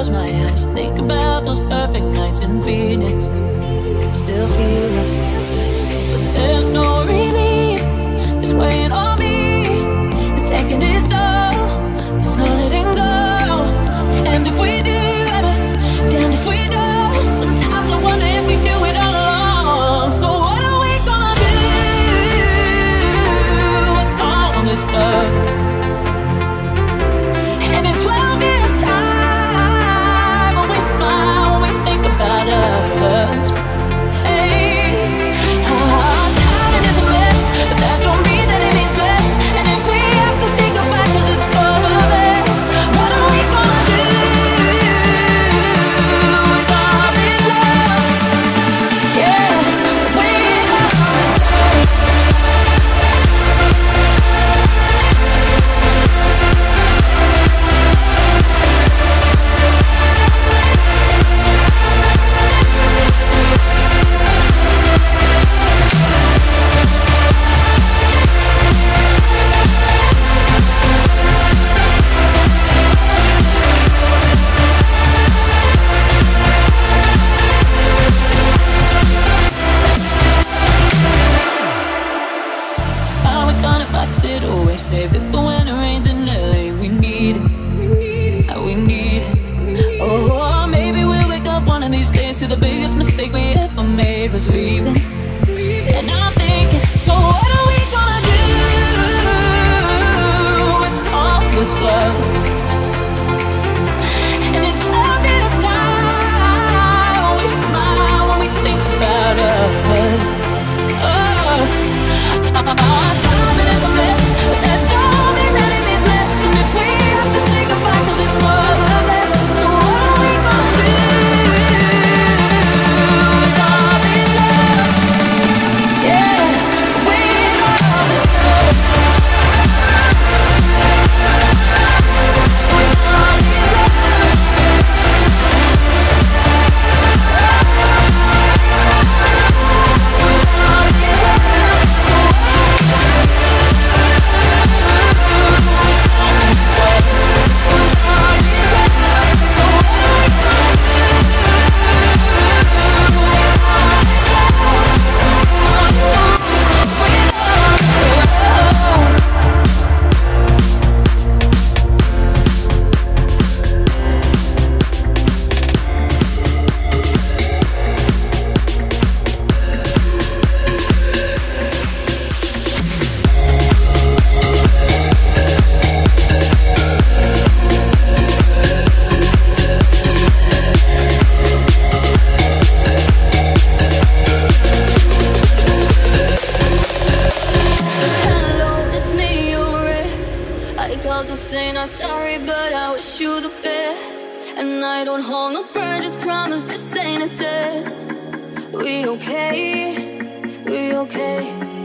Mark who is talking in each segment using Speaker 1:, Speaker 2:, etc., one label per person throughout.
Speaker 1: close my eyes, think about those perfect nights in Phoenix. Still feel it, but there's no relief. It's weighing on me, it's taking its toll. It's not letting go. Damned if we do, damned if we don't. Sometimes I wonder if we knew it all along. So what are we gonna do with all this love? And in 12 years time, when we smile, when we think about us. Hey, timing is a mess, but that don't mean that it means less. And if we have to say goodbye 'cause it's for the best, what are we gonna do with all this love? Yeah, with all this love. How we gonna box it? Always say that the when it rains in LA, we need it, we need it. Oh, maybe we'll wake up one of these days to the biggest mistake we ever made was leaving. And I'm thinking, so what are we gonna do with all this love? And it's all this time when we smile, when we think about us. Oh, timing is a mess, but that don't mean that it means less. And if we have to say goodbye 'cause it's for the best, so what are we gonna do with all this love? Yeah, with all this love. With all this love. Hello, it's me, your ex. I called to say not sorry, but I wish you the best. And I don't hold no grudges, promise this ain't a test. We okay, we okay.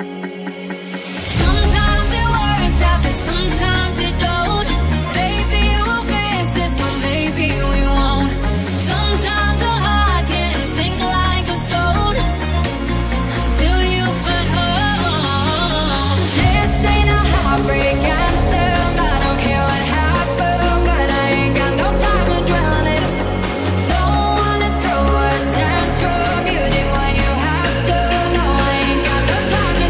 Speaker 1: Sometimes it works out, but sometimes it don't. Maybe we'll fix this, or maybe we won't. Sometimes a heart can sink like a stone until you find home. This ain't a heartbreak anthem. I don't care what happened, but I ain't got no time to dwell on it. Don't wanna throw a tantrum. You did what you have to. No, I ain't got no time to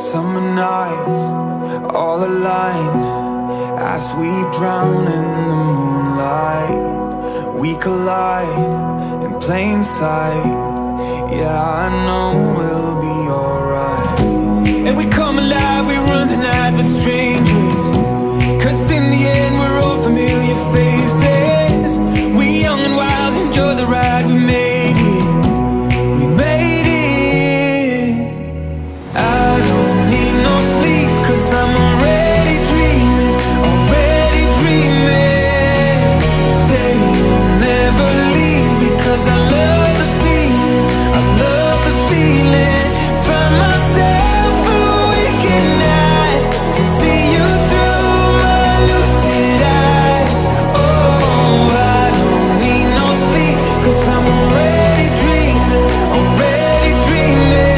Speaker 2: Summer nights, all aligned, as we drown in the moonlight. We collide in plain sight. Yeah, I know we'll be alright. And we come alive, we run the night with strangers, 'cause in the end we're all familiar faces. We young and wild, enjoy the ride, we made it. We made it. I don't need no sleep, 'cause I'm already dreaming, already dreaming. Say you'll never leave, because I love the feeling, I love the feeling. Find myself awake at night, see you through my lucid eyes. Oh, I don't need no sleep, 'cause I'm already dreaming, already dreaming.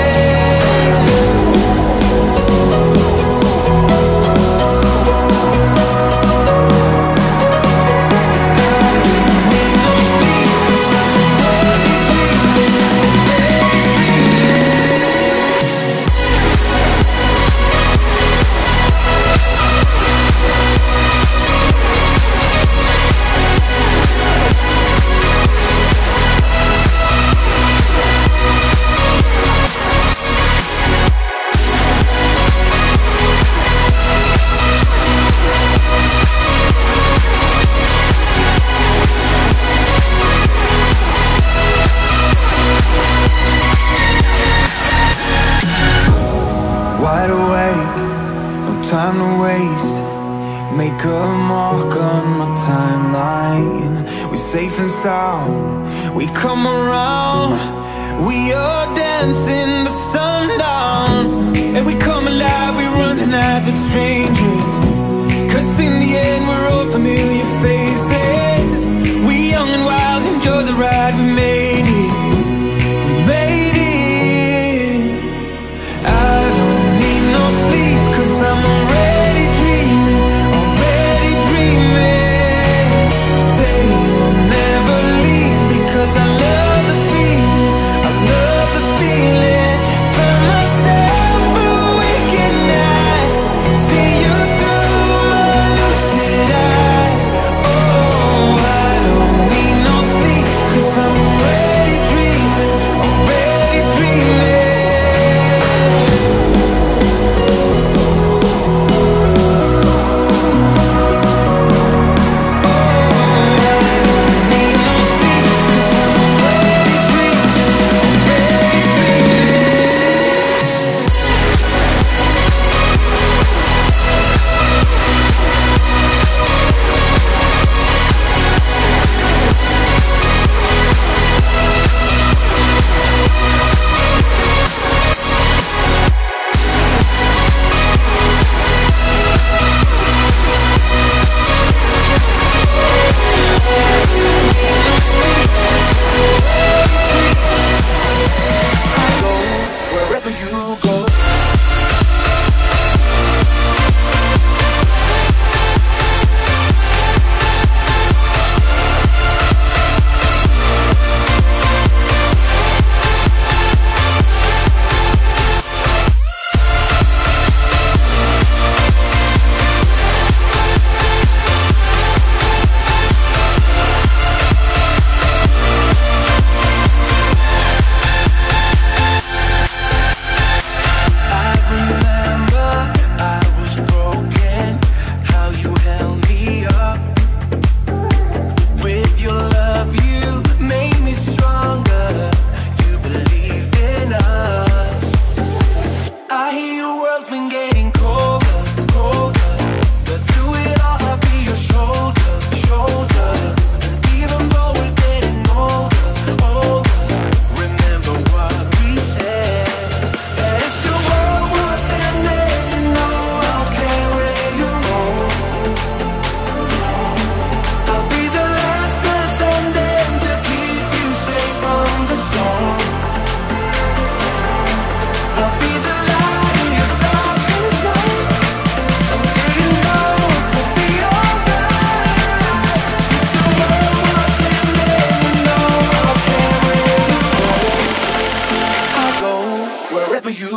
Speaker 2: Wide awake, no time to waste. Make a mark on my timeline. We're safe and sound, we come around. We are dancing the sundown. And we come alive, we run the night with strangers, 'cause in the end we're all familiar faces. We young and wild, enjoy the ride, we made it. We made it. I don't need no sleep, 'cause I'm already dreaming, already dreaming. Say you'll never leave, because I love the feeling, I love the feeling. Find myself awake at night, see you through my lucid eyes. Oh, I don't need no sleep, 'cause I'm already dreaming, already dreaming.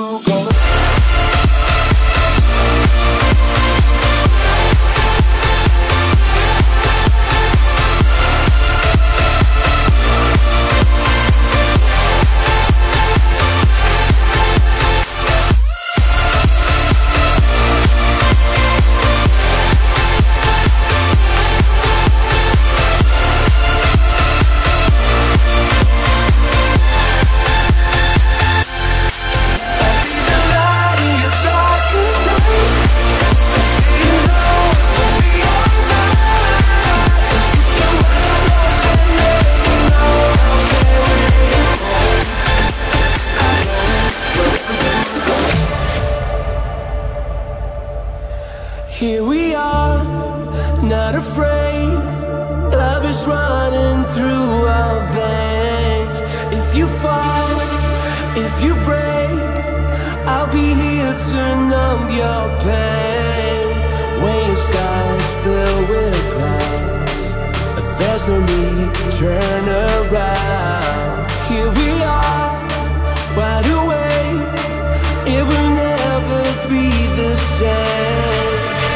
Speaker 3: Here we are, not afraid. Love is running through our veins. If you fall, if you break, I'll be here to numb your pain. When your skies fill with clouds, but there's no need to turn around. Here we are, wide awake. It will never be the same.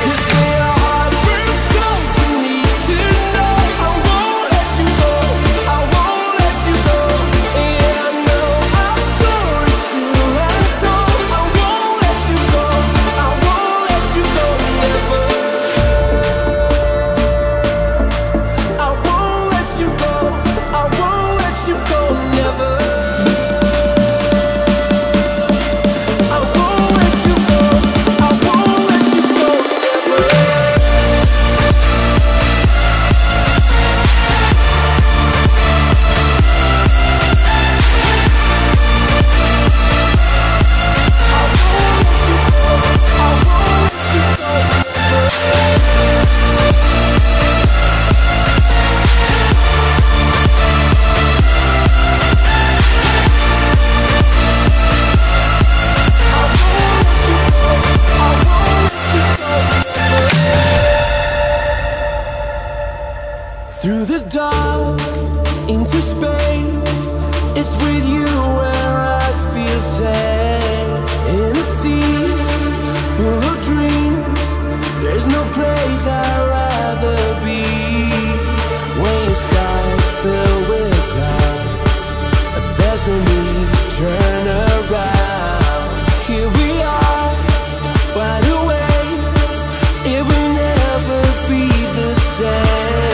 Speaker 3: Through the dark, into space, it's with you where I feel safe. In a sea full of dreams, there's no place I'd rather be. When your skies fill with clouds, there's no need to turn around. Here we are, wide awake. It will never be the same.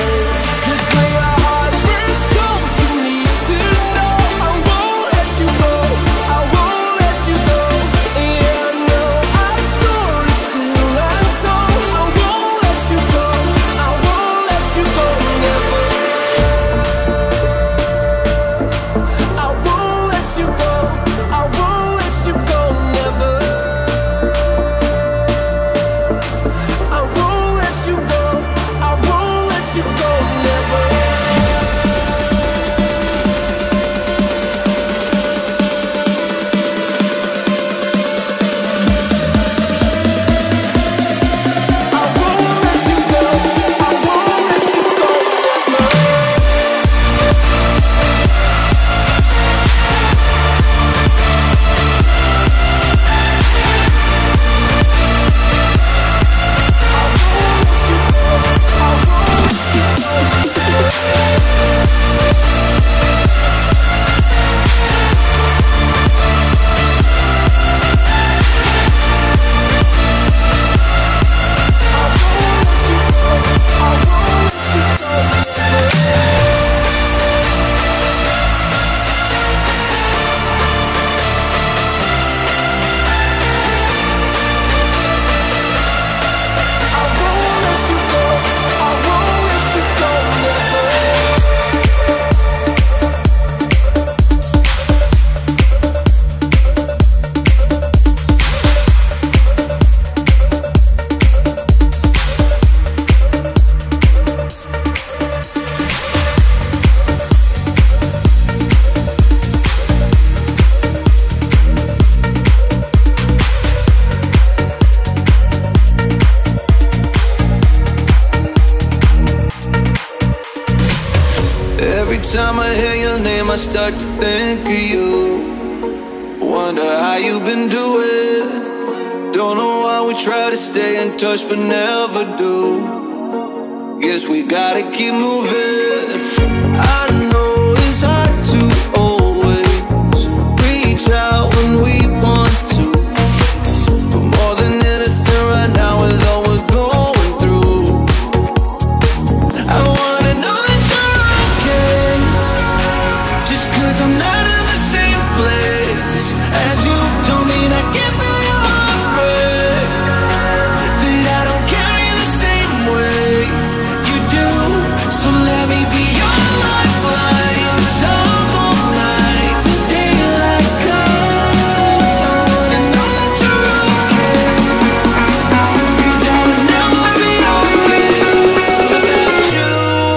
Speaker 2: Every time I hear your name, I start to think of you. wonder how you've been doing. Don't know why we try to stay in touch but never do. Guess we gotta keep moving. I know it's hard to always reach out when we want to, but more than anything right now with all we're going through, I wanna know that you're okay. Just 'cause I'm not in the same place as you don't mean I can't feel your heart break, that I don't carry the same weight you do. So let me be your lifeline. Talk all night till daylight comes. I wanna know that you're okay, 'cause I would never be okay without you.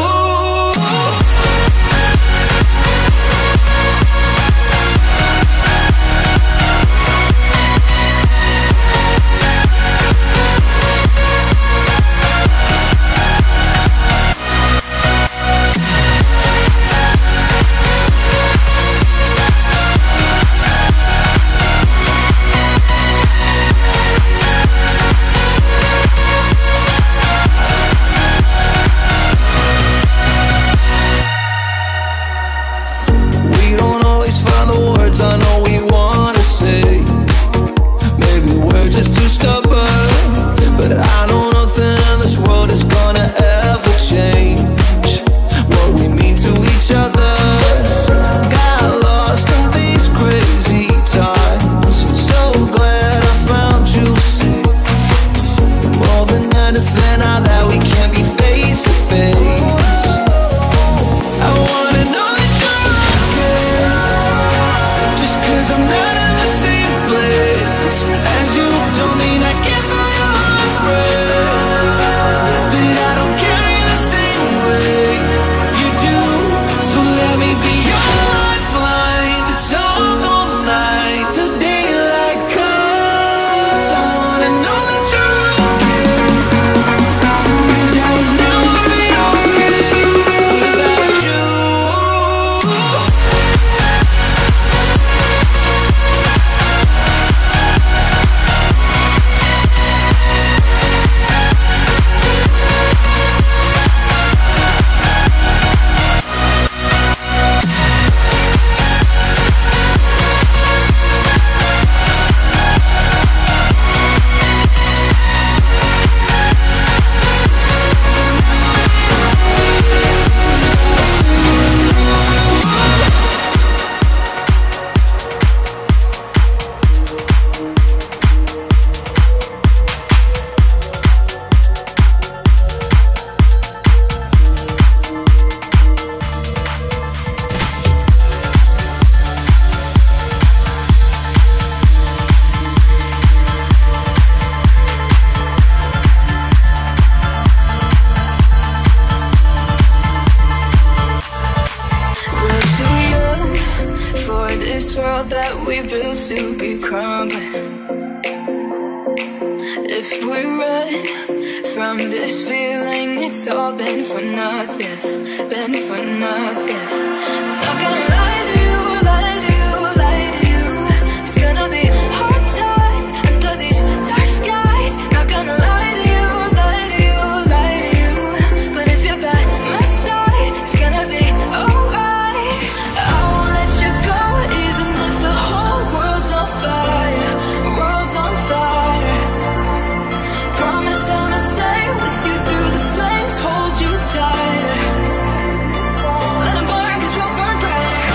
Speaker 2: We don't always find the words I know we wanna say. Maybe we're just too stubborn, but I know nothing in this world is gonna ever change what we mean to each other. Got lost in these crazy times, so glad I found you safe. More than anything, now that we can't be face to face, I wanna know that you're okay. Just 'cause I'm not in the same place as you don't mean I can't feel your heart break, that I don't carry the same weight you do. So let me be your lifeline to talk all night till daylight comes. I wanna know that you're okay, 'cause I would never be okay without you.
Speaker 4: We're too young for this world that we built to be crumbling. If we run from this feeling, it's all been for nothing, been for nothing. Not gonna lie to you, lie to you, lie to you. It's gonna be hard times under these dark skies. Not gonna lie to you, lie to you, lie to you. But if you're by my side, it's gonna be alright. I won't let you go, even if the whole world's on fire, world's on fire. Promise I'ma stay with you through the flames, hold you tighter. Let 'em burn 'cause we'll burn brighter.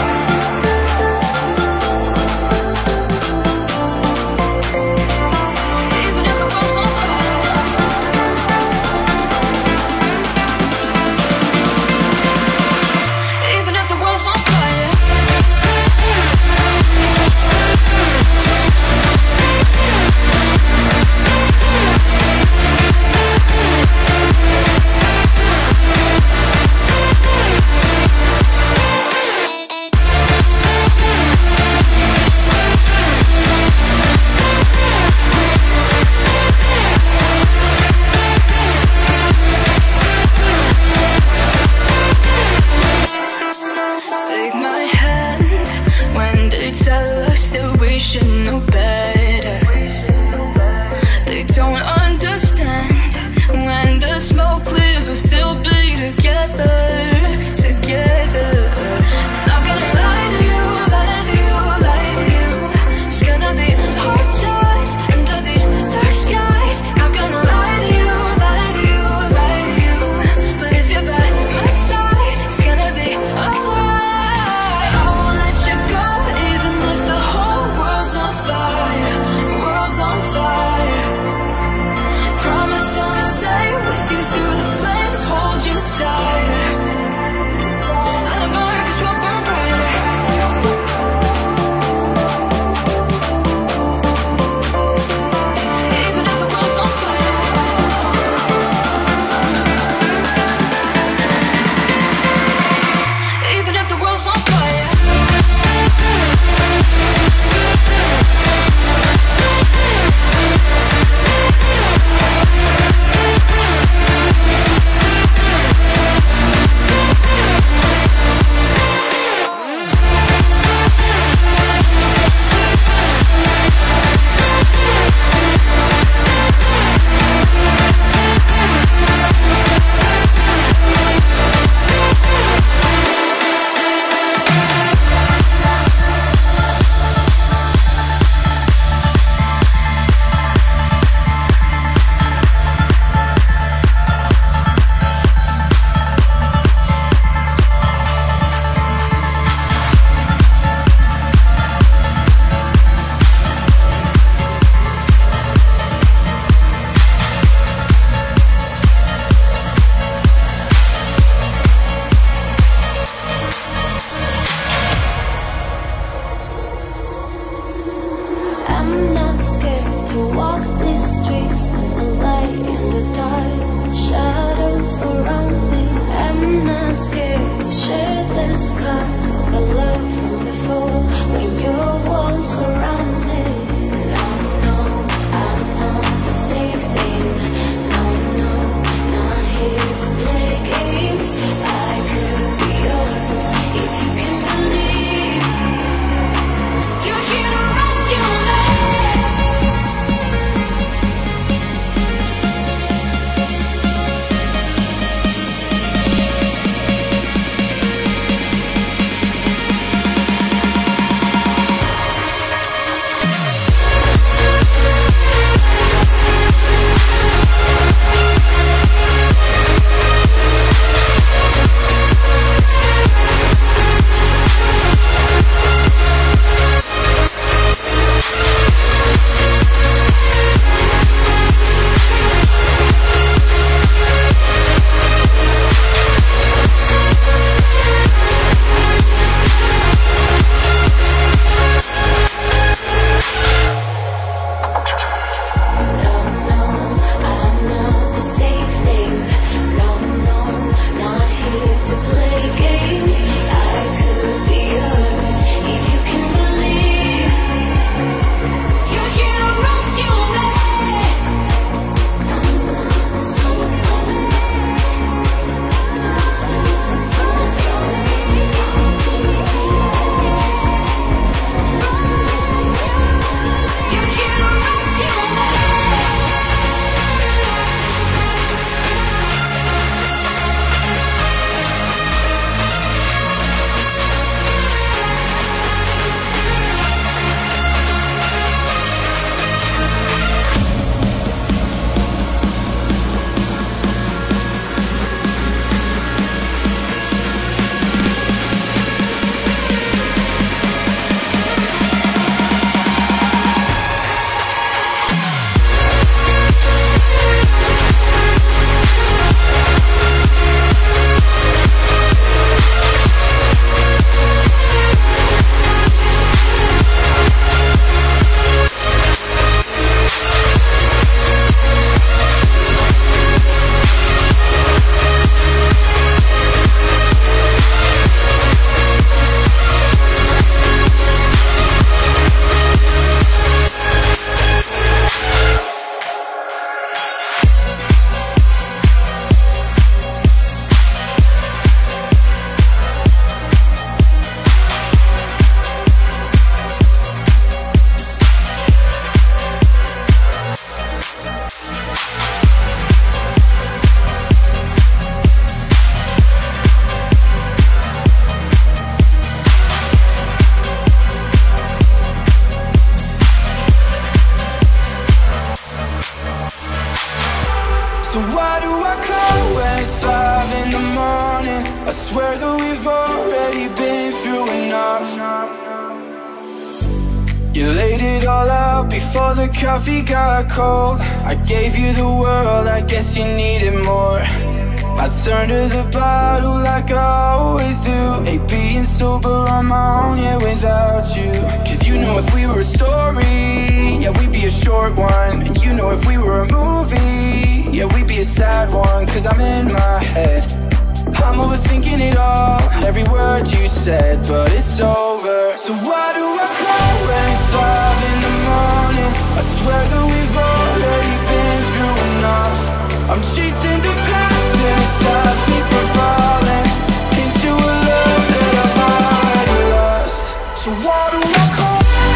Speaker 1: scared to share the scars of our love from before. When your walls surround me, no, no, I know the safe thing. No, no, not here to play games. I could be yours if you can believe. You're here to rescue me.
Speaker 3: So why do I call when it's 5 in the morning? I swear that we've already been through enough. You laid it all out before the coffee got cold. I gave you the world, I guess you needed more. I turned to the bottle like I always do. Ain't being sober on my own, yeah, without you. Cause you know if we were a story, yeah, we'd be a short one. And you know if we were a movie, yeah, we'd be a sad one. Cause I'm in my head, I'm overthinking it all, every word you said, but it's over. So why do I call when it's 5 in the morning? I swear that we've already been through enough. I'm chasing the past and it stops me from falling into a love that I've already lost. So why do I call?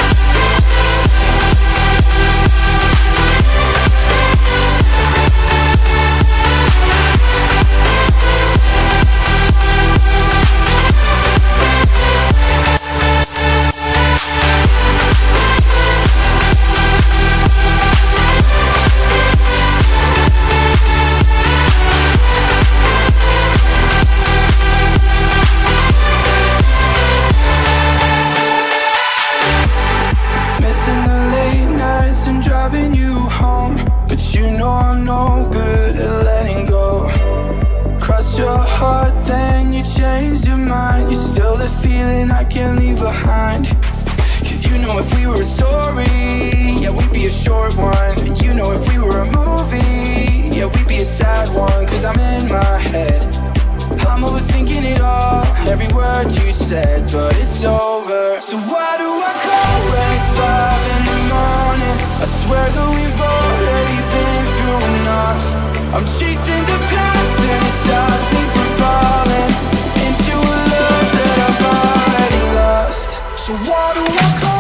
Speaker 3: I can't leave behind. Cause you know if we were a story, yeah, we'd be a short one. And you know if we were a movie, yeah, we'd be a sad one. Cause I'm in my head, I'm overthinking it every word you said, but it's over. So why do I call when it's 5 in the morning? I swear that we've already been through enough. I'm chasing the past and it stops me from falling into a love that I've already lost. So why do I call?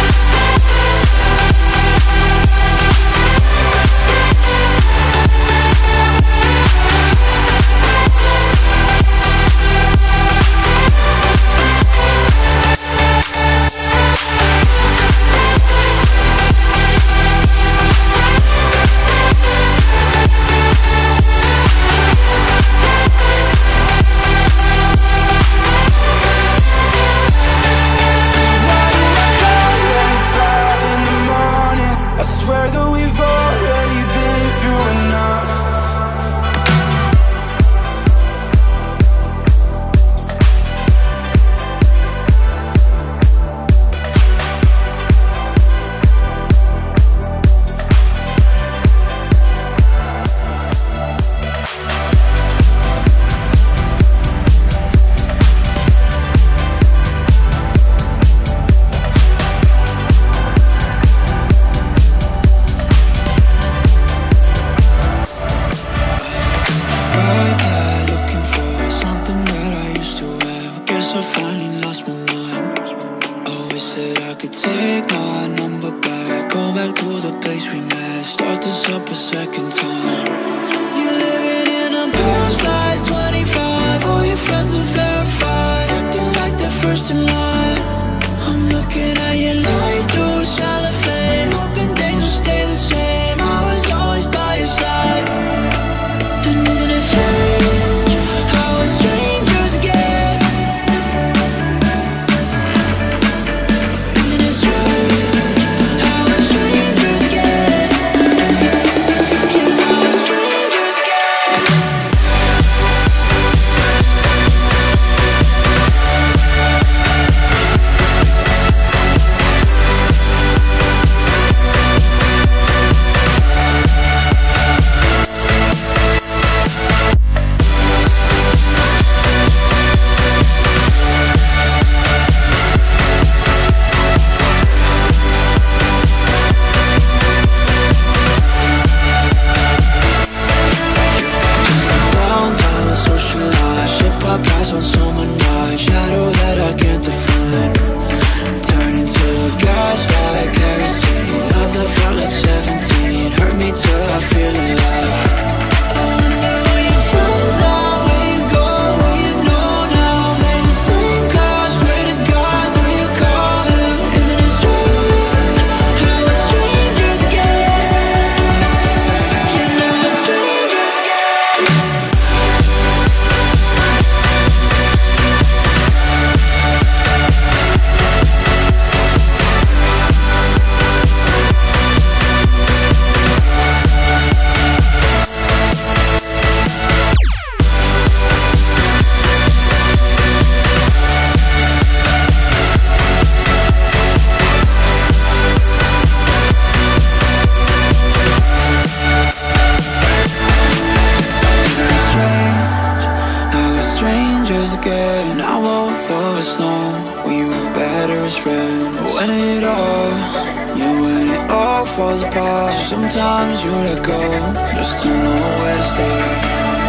Speaker 5: Sometimes you let go just to know where to stay.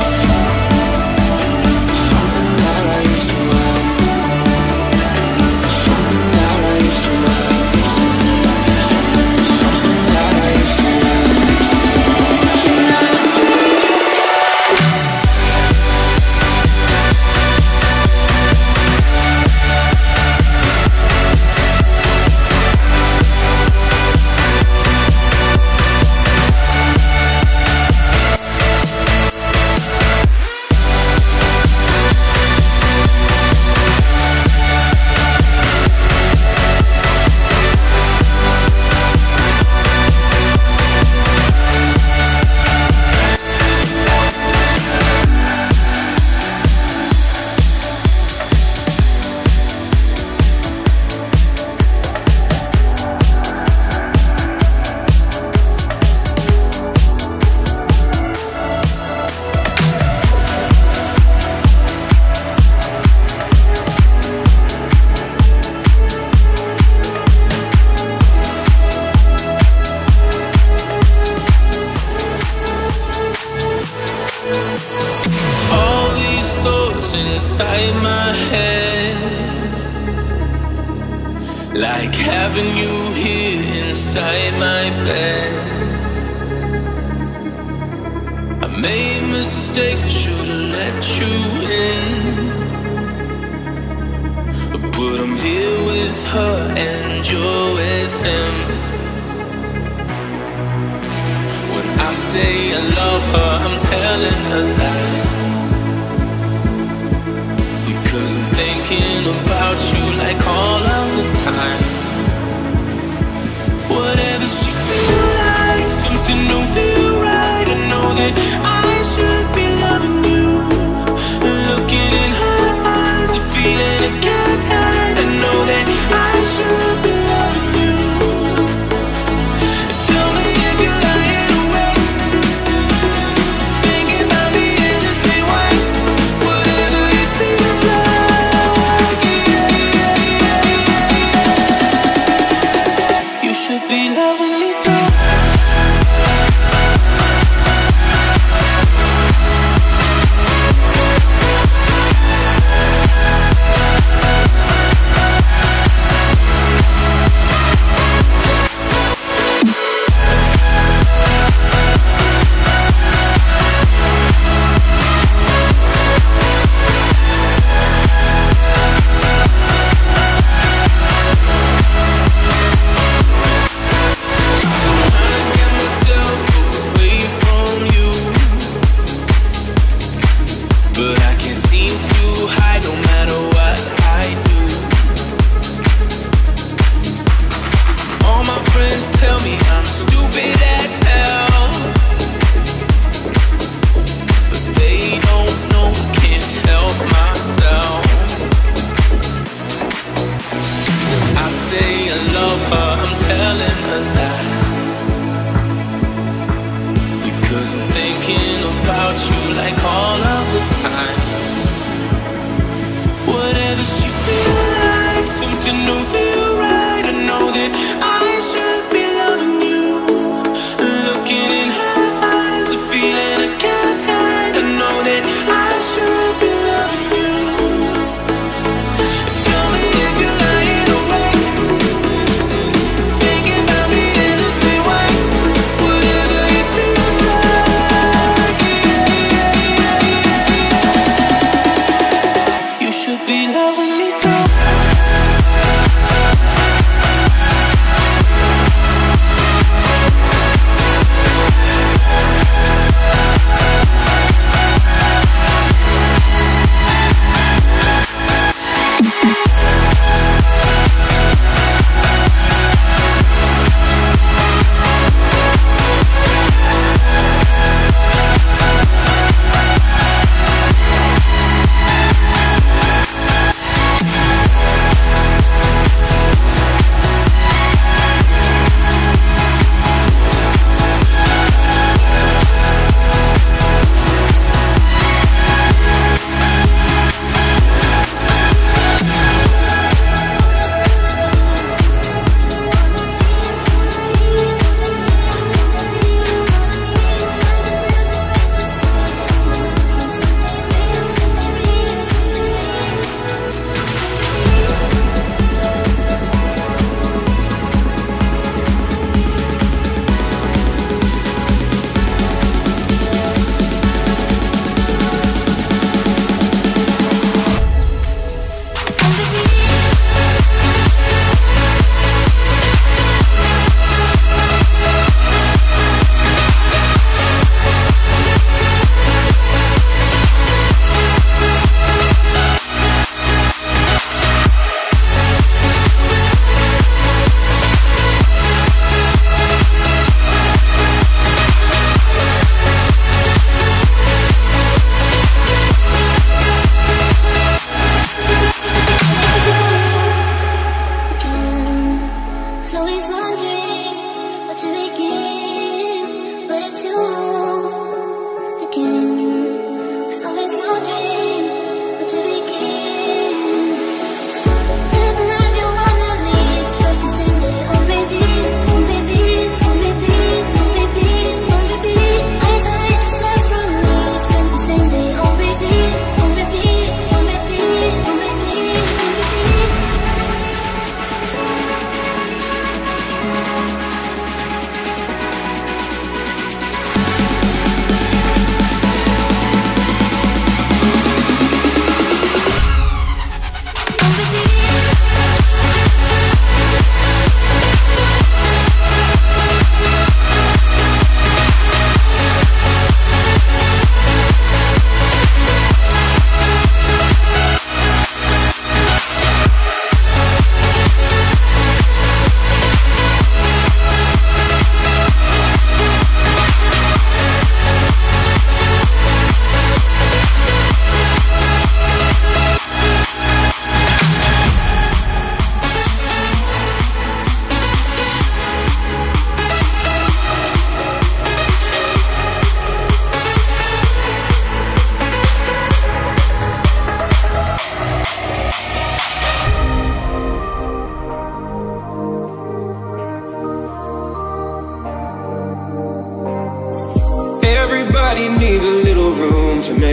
Speaker 5: Something that I used to have. Something that I used to have. Something that I used to
Speaker 6: inside my head, like having you here inside my bed. I made mistakes, I should've let you in, but I'm here with her and you're with him. When I say I love her, I'm telling a lie, because I'm thinking about you like all of the time. Whatever she feels like, something don't feel right. I know that I should be loving you. Looking in her eyes, a feeling I can't hide. I know that I should be loving you. Tell me if you're lying awake, thinking about me in the same way. Whatever it feels like, yeah, yeah, yeah, yeah.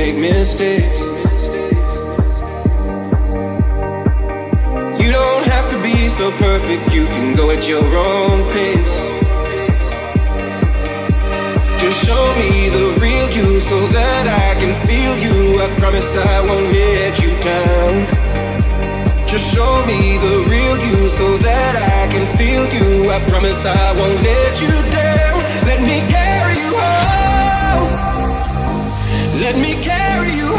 Speaker 2: make mistakes. You don't have to be so perfect, you can go at your own pace. Just show me the real you so that I can feel you. I promise I won't let you down. Just show me the real you so that I can feel you. I promise I won't let you down. Let me carry you home. Let me carry you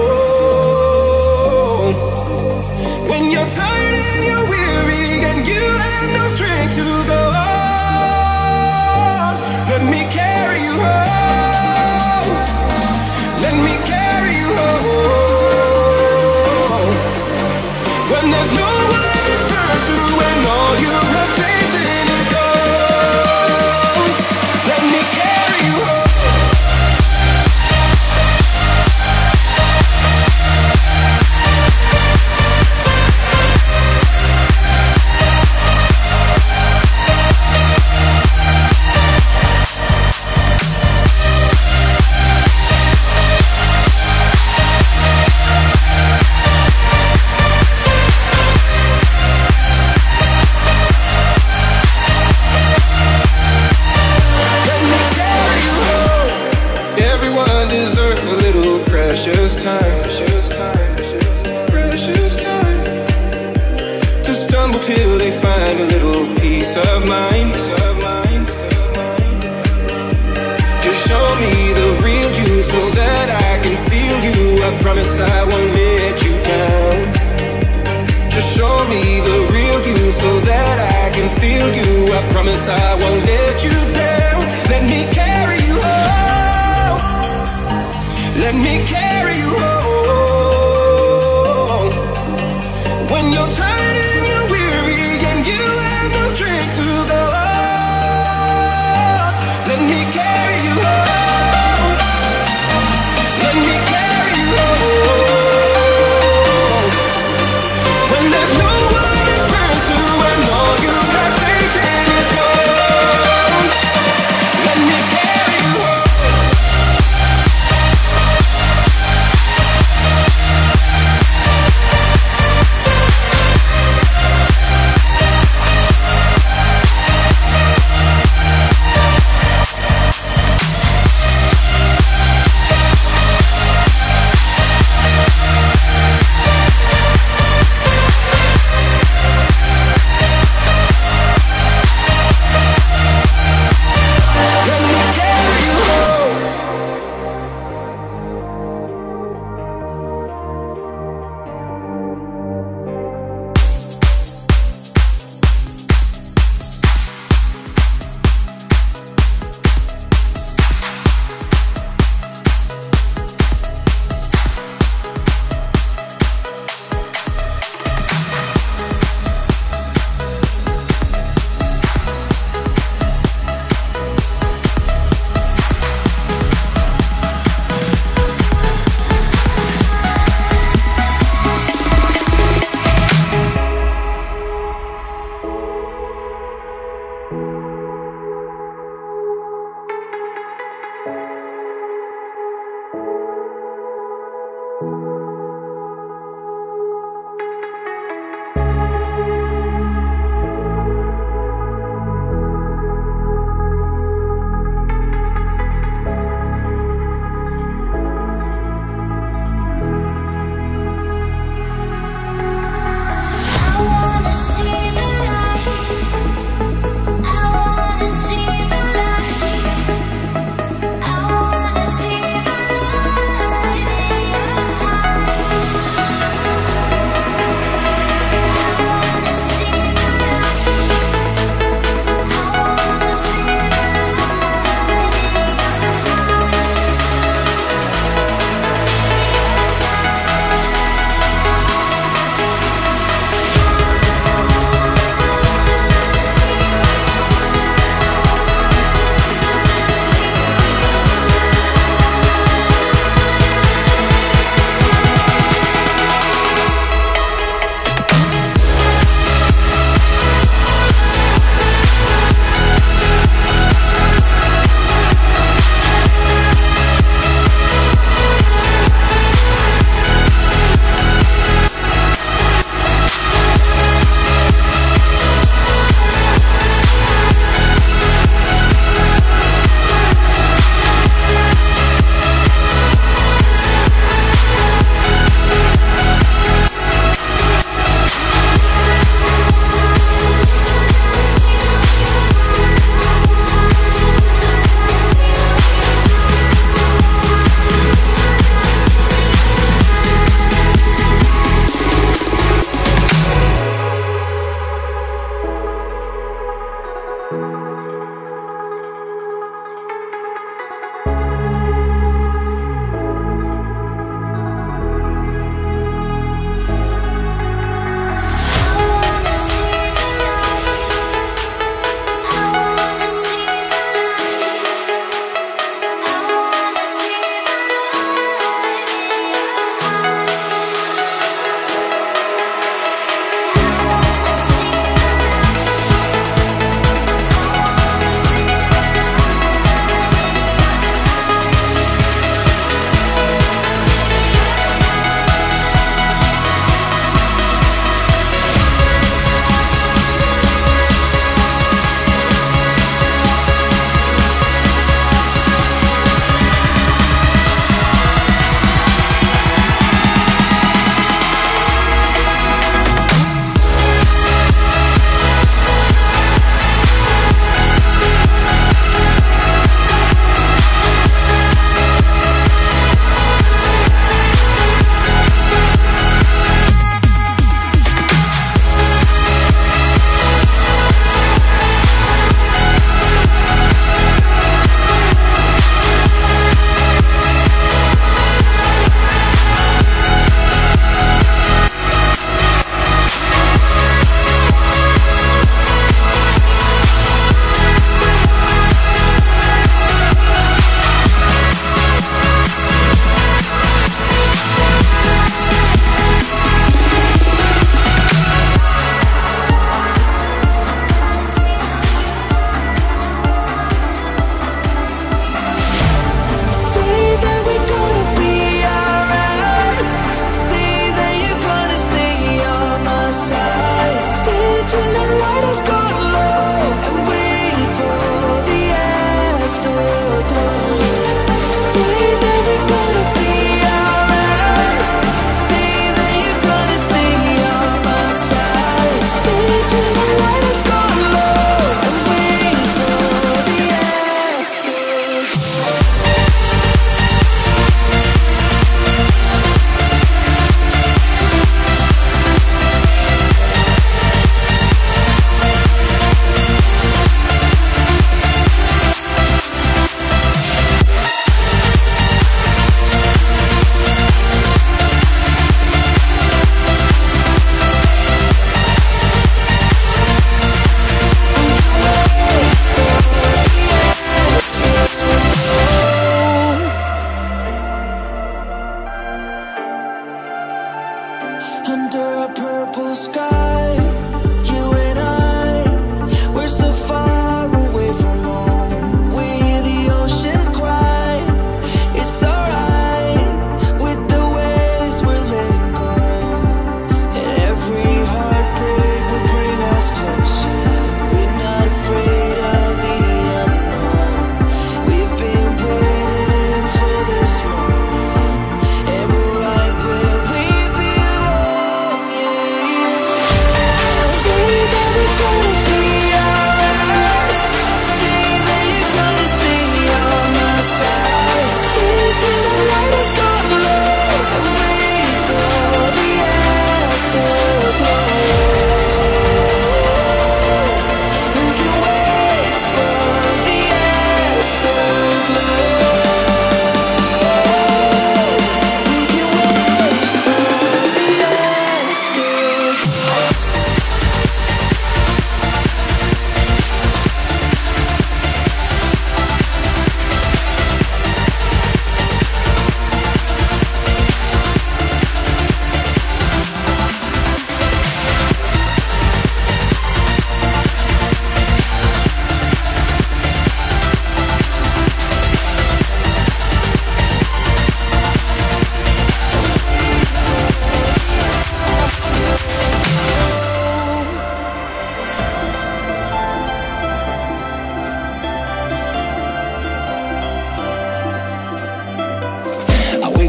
Speaker 2: home. When you're tired and you're weary and you have no strength to go on, let me carry you home. Let me carry you home. When there's no one to turn to and all you have faith in is gold, let me carry you home. Precious time, precious time, to stumble till they find a little peace of mind. Just show me the real you so that I can feel you. I promise I won't let you down. Just show me the real you so that I can feel you. I promise I won't let you down. Let me carry you home. Let me carry you home. When you're tired and you're weary and you have no strength to go on, let me carry you home. Let me carry you home. When there's no one to turn to and all you have faith in is gold, let me carry you home.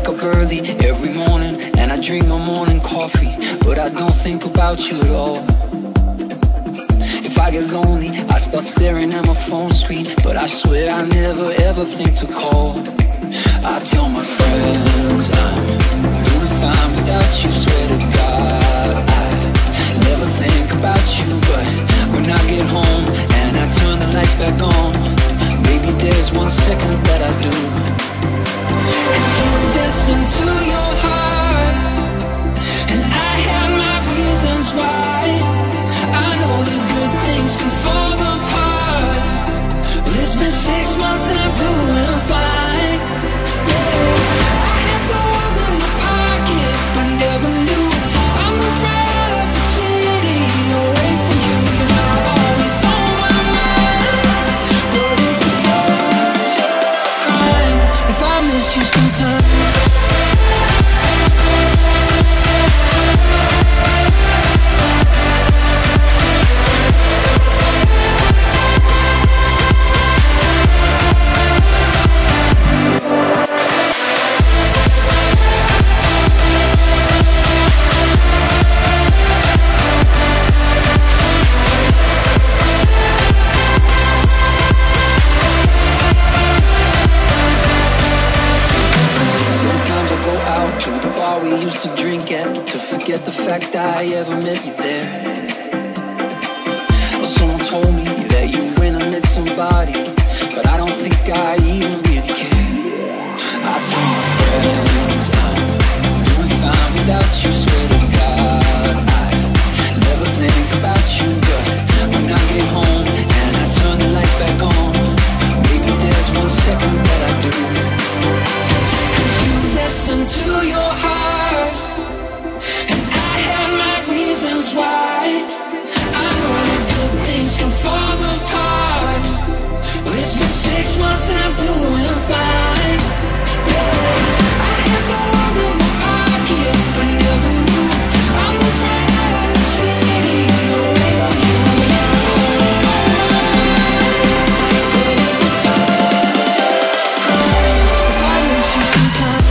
Speaker 5: wake up early every morning and I drink my morning coffee, but I don't think about you at all. If I get lonely, I start staring at my phone screen, but I swear I never ever think to call. I tell my friends I'm doing fine without you, swear to God I never think about you, but when I get home and I turn the lights back on, maybe there's 1 second that I do. And you listen to your heart, and I have my reasons why. I know the good things can fall apart. Well, it's been 6 months and I'm doing fine. Yeah. I had the world in my pocket, but never knew I moved right up the city away from you. You're always on my mind, but it's such a crime if I miss you sometimes. We used to drink at to forget the fact I ever met you there. Well, someone told me that you went and met somebody, but I don't think I even really care. I tell my friends I'm doing fine without you, swear to God I never think about you, but when I get home and I turn the lights back on, maybe there's 1 second that I do. Listen to your heart, and I have my reasons why. I know that good things can fall apart. Well, it's been 6 months and I'm doing fine. Yeah. I had the world in my pocket, but never knew I moved right out of the city away from you. But it's such a crime if I miss you sometimes.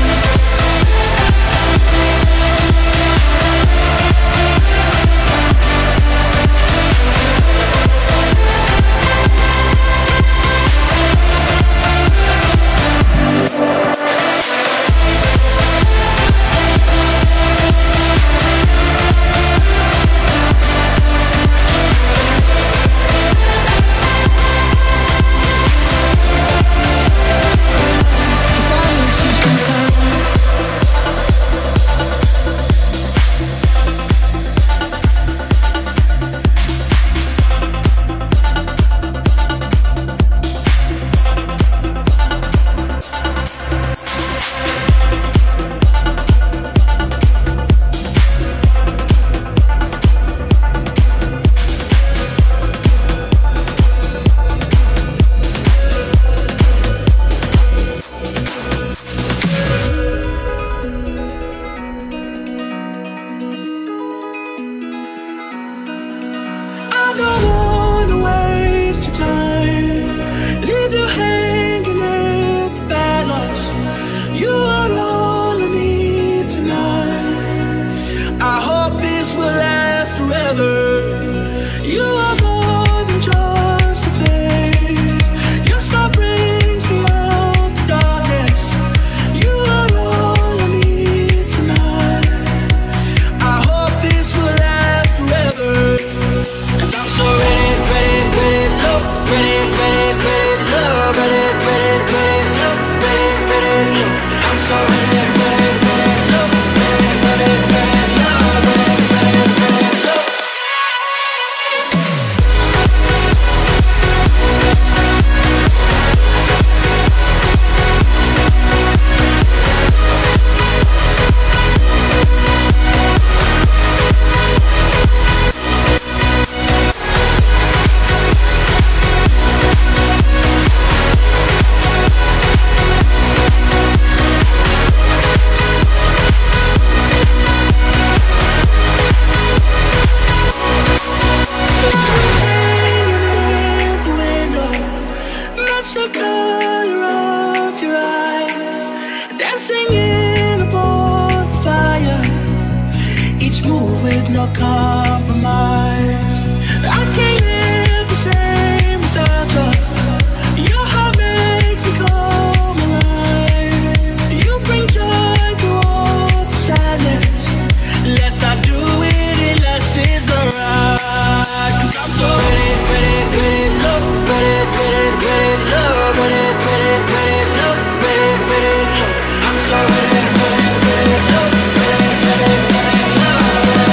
Speaker 6: no compromise. I can't live the same without you. Your heart makes me come alive. You bring joy through all the sadness. Let's not do it unless it's the right. 'Cause I'm so ready, ready, ready, love, ready, ready, ready, love, ready, ready, ready, love, ready, ready, love. I'm so ready, ready, ready, love, ready, ready, ready, love.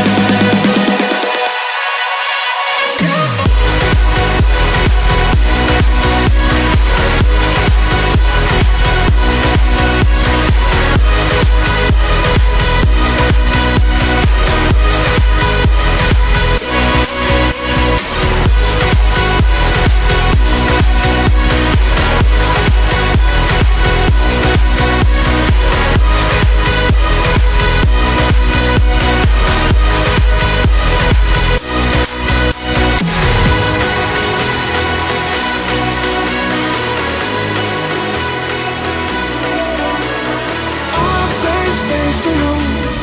Speaker 3: I'll save space for you.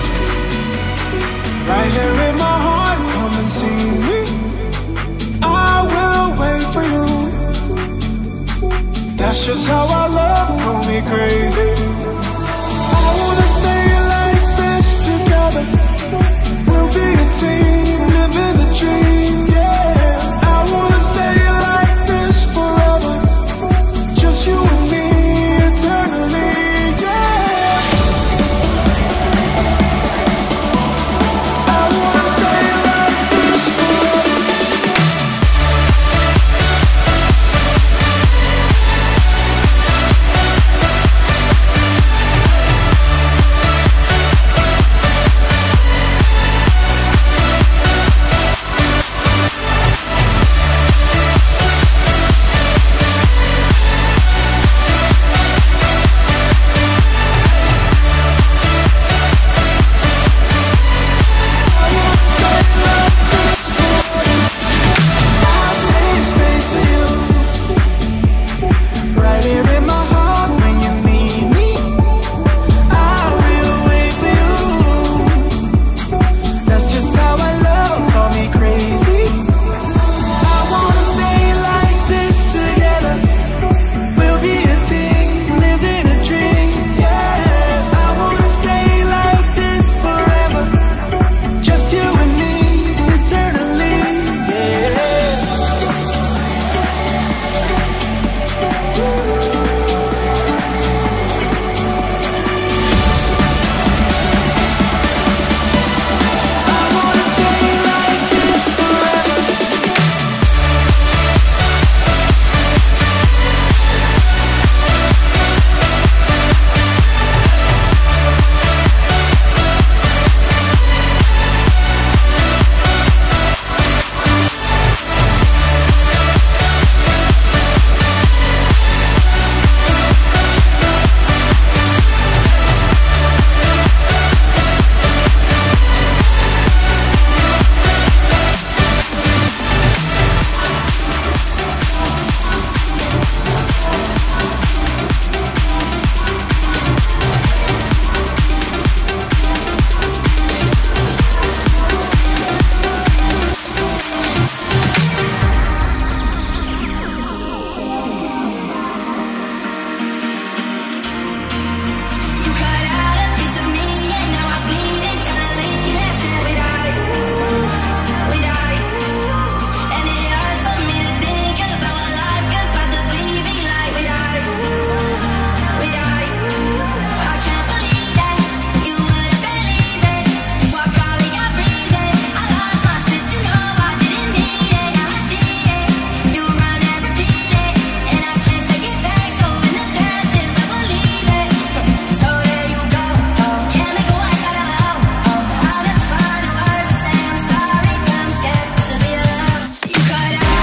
Speaker 3: Right here in my heart, come and see me. I will wait for you. That's just how I love, call me crazy. I wanna stay like this together. We'll be a team, living the dream, yeah. I wanna stay like this forever. Just you and me, eternally, yeah. I wanna stay like this forever. I'll save space for you. Right here in my heart when you need me. I will wait for you. That's just how I love, call me crazy. I wanna stay like this together. We'll be a team, living a dream, yeah. I wanna stay like this forever. Just you and me, eternally, yeah. I wanna stay like this forever.
Speaker 4: You cut out a piece of me, and now I bleed internally. Without you, without you, and it hurts for me to think about what life could possibly be like. Without you, without you, I can't believe that you wouldn't believe it. Fuck all of your breathing. I lost my shit, you know I didn't need it. Now I see it. You run and repeat it, and I can't take it back. So in the past is never leave it. So there you go. Can't make a wife out of a hoe. I'll never find words to say I'm sorry. I'm scared to be alone. You cut out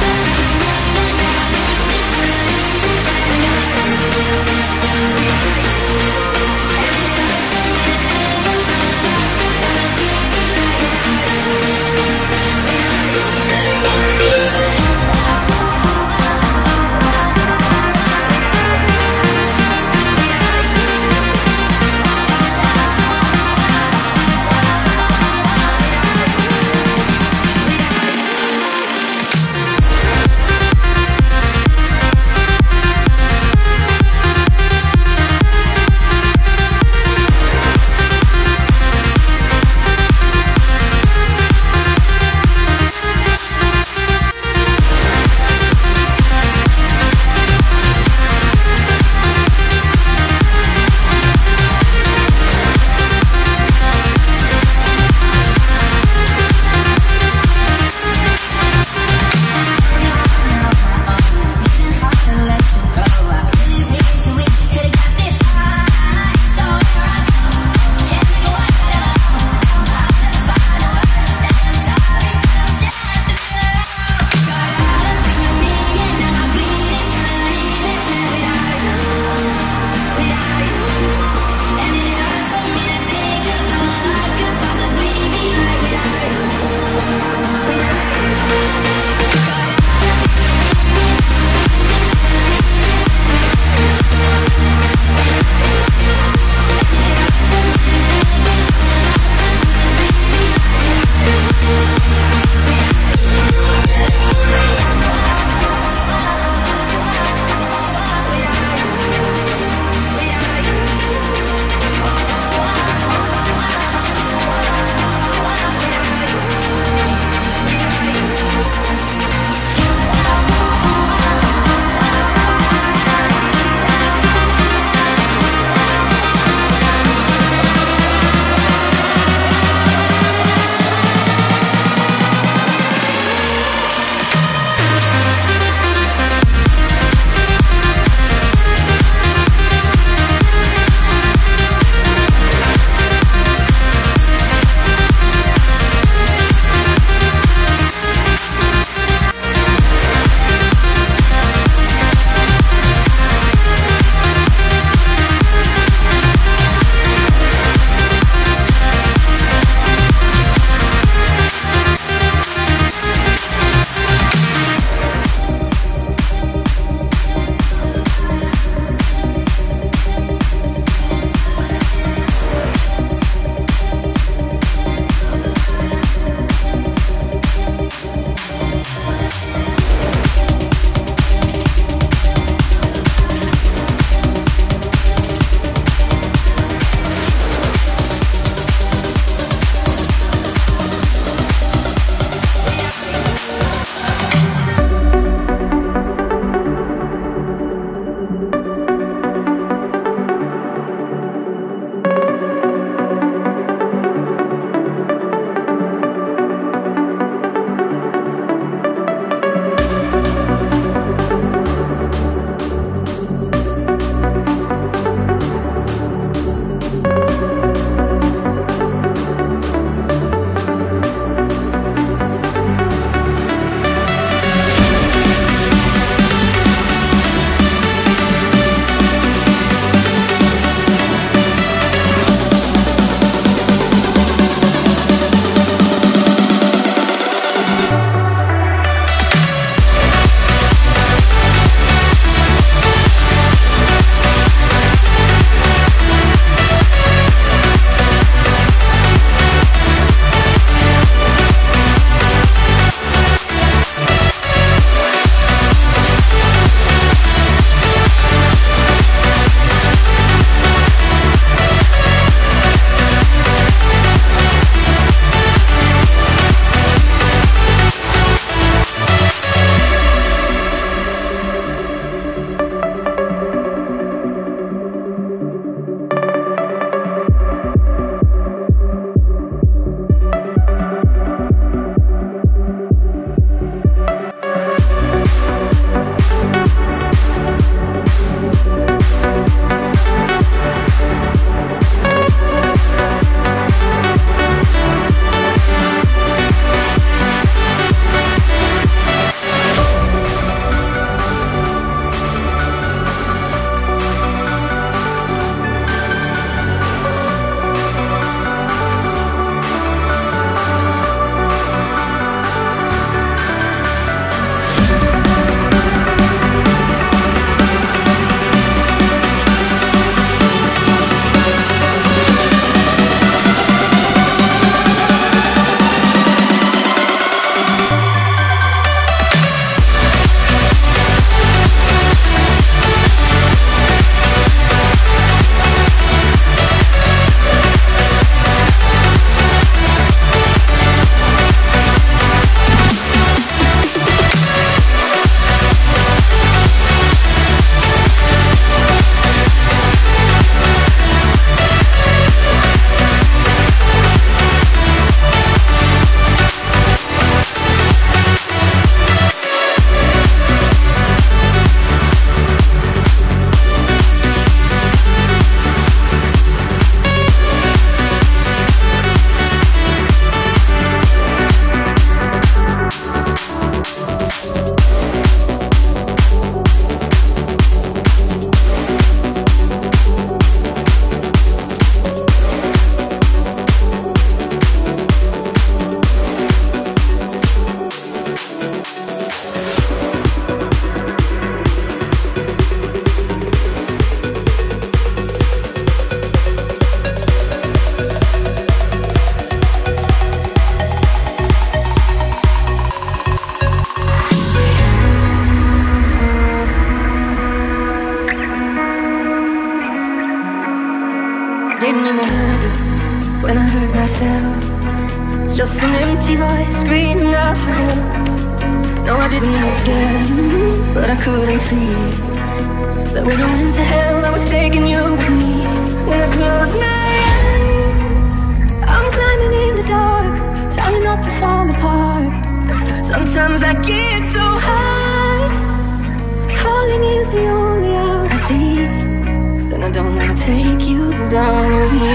Speaker 4: didn't mean to hurt you when I hurt myself. It's just an empty voice screaming out for help. No, I didn't mean to scare you, but I couldn't see that when you went to hell, I was taking you with me. When I close my eyes, I'm climbing in the dark, trying not to fall apart. Sometimes I get so high, falling is the only out I see. Then I don't wanna take you down with me.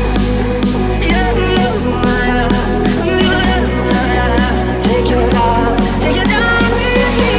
Speaker 4: Take you down, take you down with me.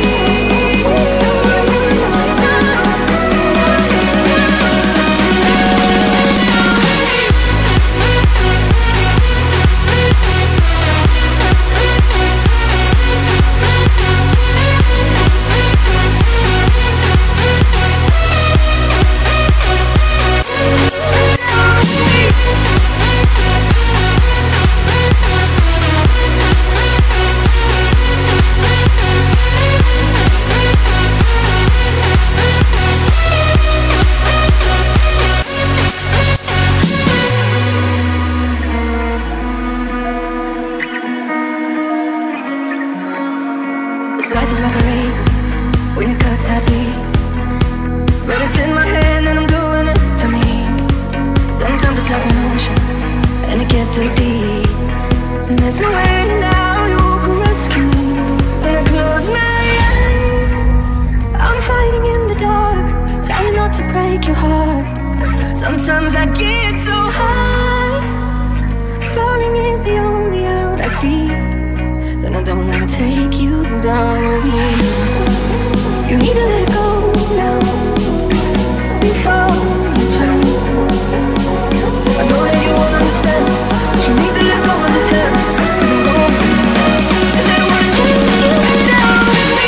Speaker 4: Life is like a razor, when it cuts I bleed. But it's in my hand and I'm doing it to me. Sometimes it's like an ocean, and it gets too deep. And there's no way now you can rescue me. When I close my eyes, I'm fighting in the dark, trying not to break your heart. Sometimes I get so high, falling is the only out I see. Then I don't wanna take you down with me. You need to let go now, before you drown. I know that you won't understand, but you need to let go of this hand. 'Cause I'm going for you now, and I wanna take you down with me.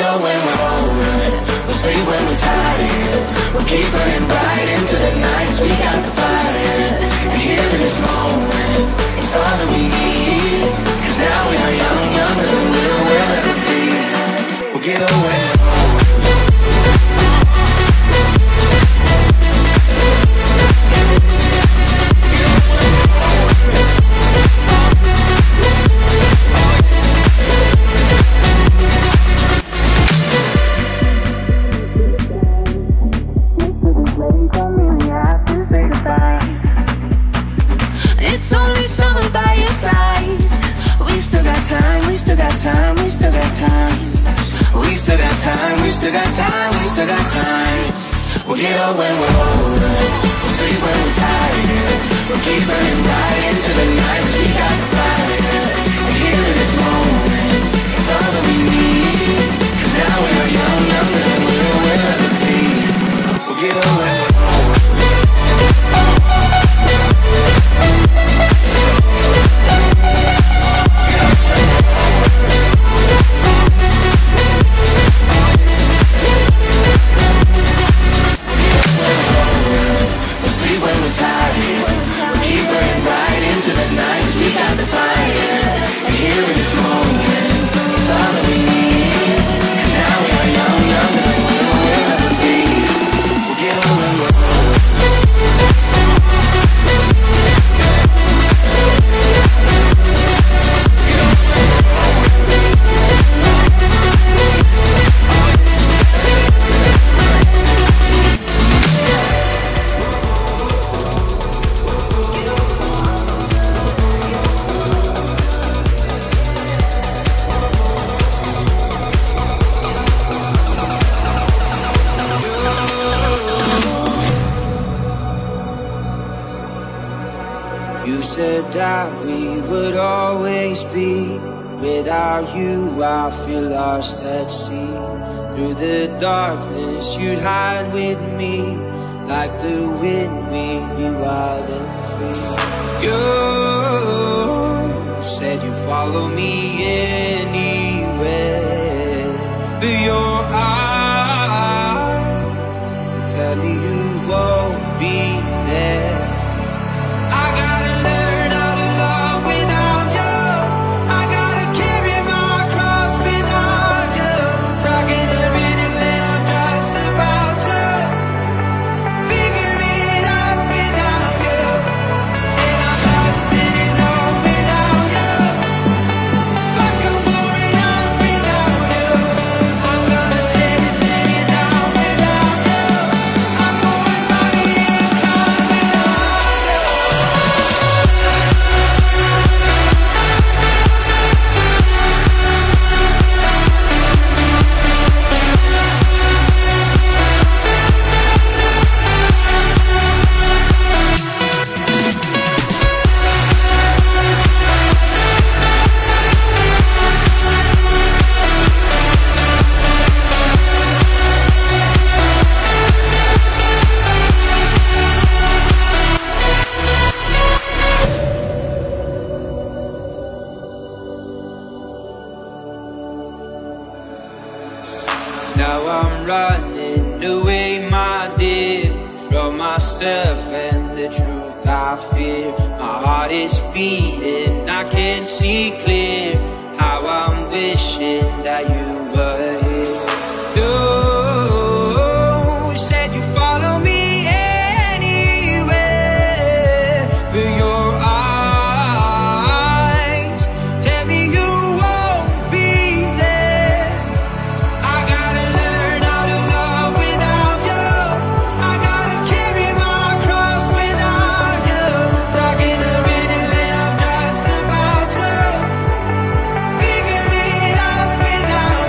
Speaker 3: up when we're older, we'll sleep when we're tired. We'll keep burning right into the nights. We got the fire, and here in this moment, it's all that we need. Cause now we are young, younger than we'll ever be. We'll get away.
Speaker 4: It's only summer by your side. We still got time, we still got time, we still got time.
Speaker 3: We still got time, we still got time, we still got time. We'll get up when we're older, we'll sleep when we're tired. We'll keep burning right into the nights. We got the fire, and here in this moment, it's all that we need. Cause now we are young, younger than we'll ever be. We'll get up when we're
Speaker 2: You said that we would always be. Without you I feel lost at sea. Through the darkness you'd hide with me. Like the wind we'd be wild and free. You said you'd follow me anywhere. But your eyes tell me you won't be there. Now I'm running away, my dear, from myself and the truth I fear. My heart is beating, I can't see clear. How I'm wishing that you were here. You said you'd follow me anywhere, but your eyes tell me you won't be there. I gotta learn how to love without you. I gotta carry my cross without you. Rocking a rhythm and I'm just about to figure it out without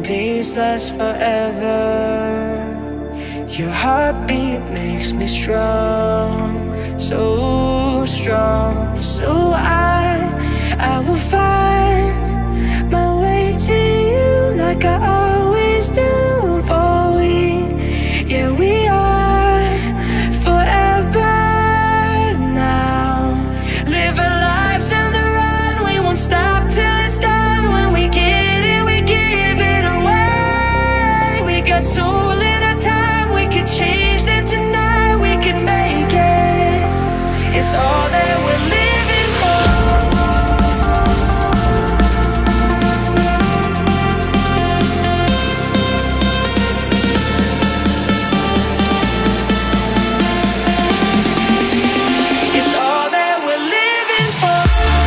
Speaker 3: days last forever. Your heartbeat makes me strong, so strong. So I will find my way to you like I always do. For we are forever now. Live our lives on the run, we won't stop till it's done. When we get it, we give it away. We got so little time, we could change that tonight. We can make it. It's all that we're living for. It's all that we're living for.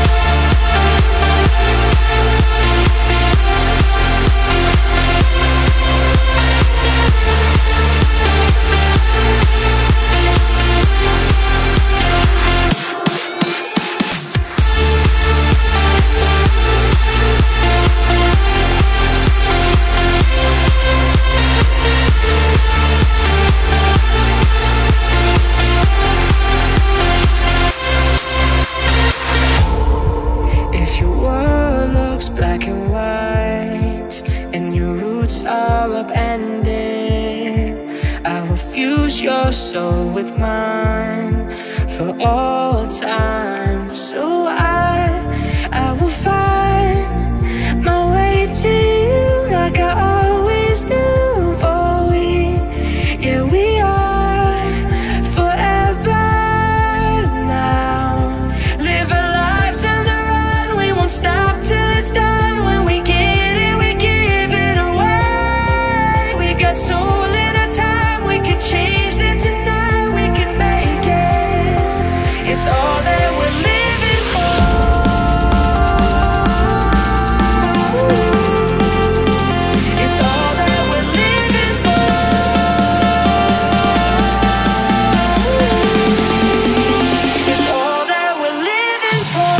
Speaker 3: If your world looks black and white and your roots are upended, I will fuse your soul with mine for all time. So I will find my way to you like I always do. For we are forever now. Live our lives on the run, we won't stop till it's done. When we get it, we give it away. We got so little time, we can change that tonight. We can make it. It's all that we're living for. It's all that we're living for. It's all that we're living for.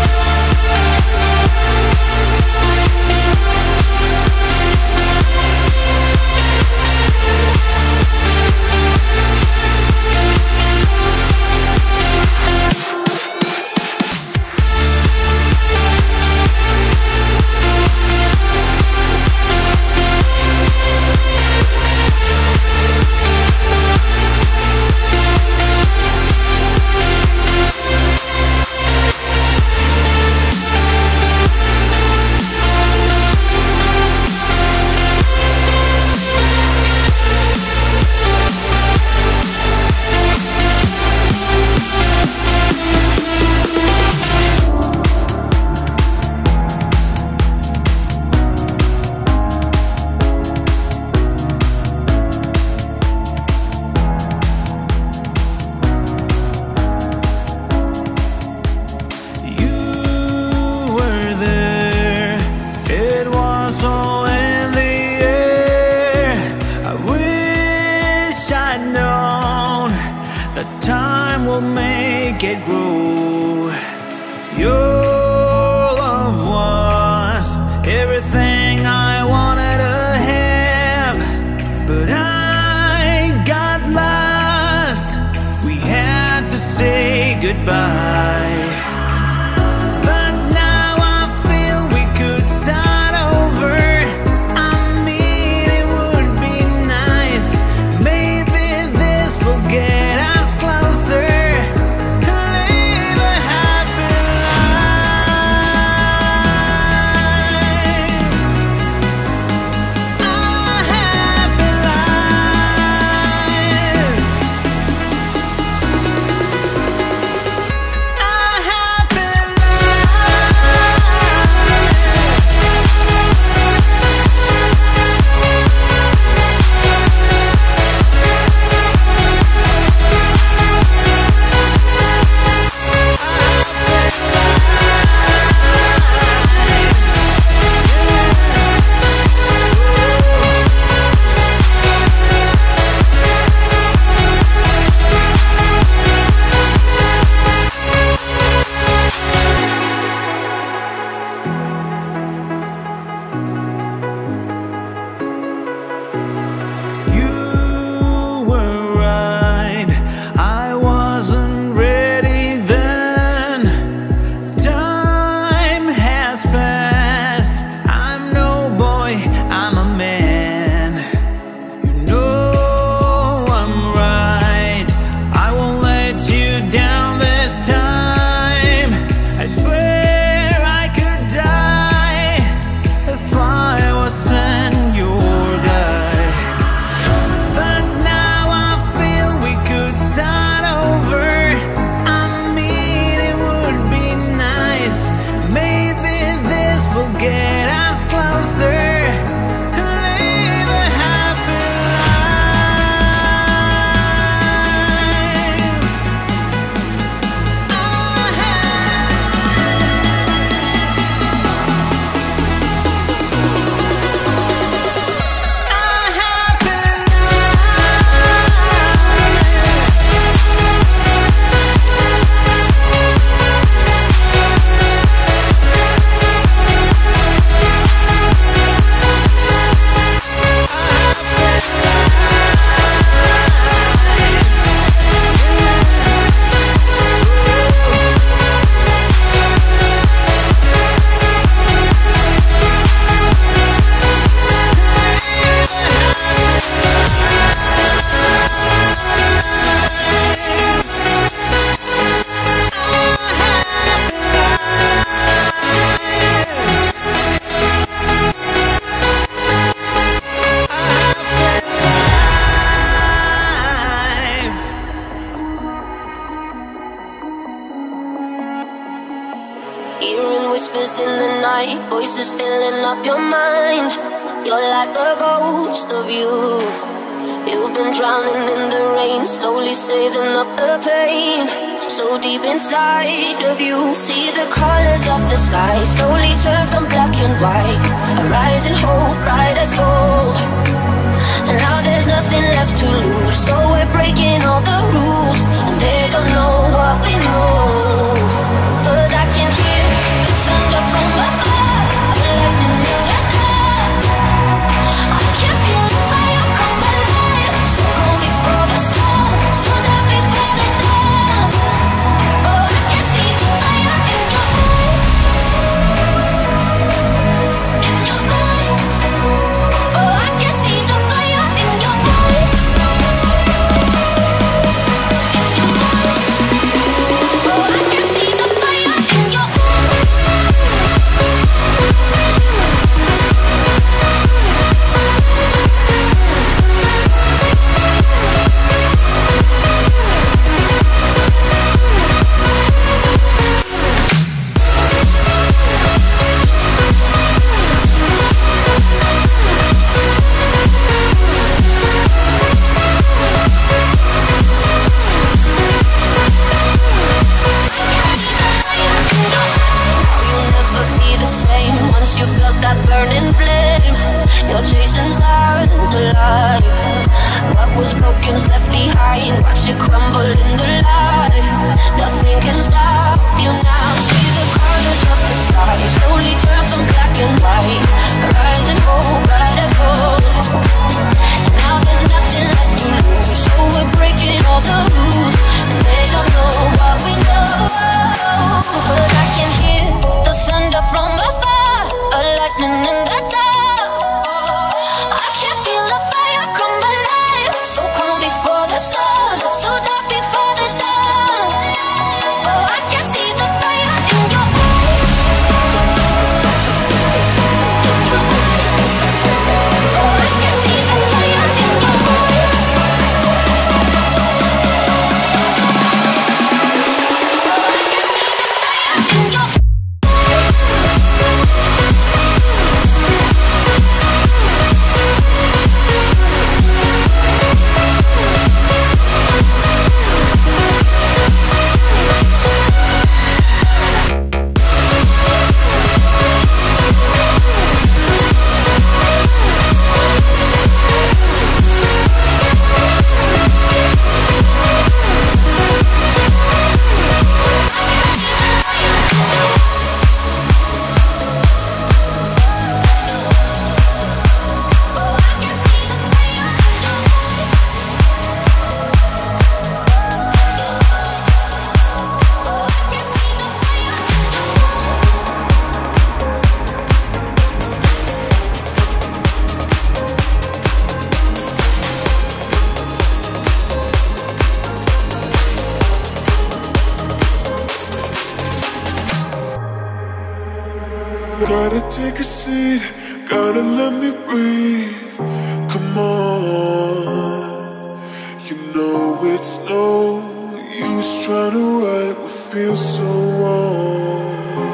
Speaker 2: You were there, it was all in the air. I wish I'd known that time will make it grow. Your love was everything I wanted to have, but I got lost. We had to say goodbye. But now I feel we could start over. I mean, it would be nice. Maybe this will get us closer. Live a happy life.
Speaker 7: night, voices filling up your mind. You're like a ghost of you. You've been drowning in the rain, slowly saving up the pain. So deep inside of you, see the colors of the sky slowly turn from black and white. A rising hope, bright as gold. And now there's nothing left to lose, so we're breaking all the rules, and they don't know what we know. 'Cause I can hear the thunder from afar, the lightning in the dark. I can feel the fire come alive, so calm before the storm, so dark before the dawn. Oh, I can see the fire in your eyes, in your eyes. Oh, I can see the fire in your eyes, in your eyes. Oh, I can see the fire in your eyes. You'll never be the same once you felt that burning flame. You're chasing stars alive. What was broken's left behind. Watch it crumble in the light. Nothing can stop you now. See the colors of the sky slowly turn from black and white. Rising hope, bright as gold. And now there's nothing left to lose, so we're breaking all the rules, and they don't know what we know. 'Cause I can hear the thunder from afar, a lightning in the dark. I can feel the fire come alive, so calm before the storm, so dark before the dawn. Oh, I can see the fire in your eyes, in your eyes. Oh, I can see the fire in your eyes. In your
Speaker 3: Gotta take a seat, gotta let me breathe. Come on, you know it's no use trying to write what feels so wrong.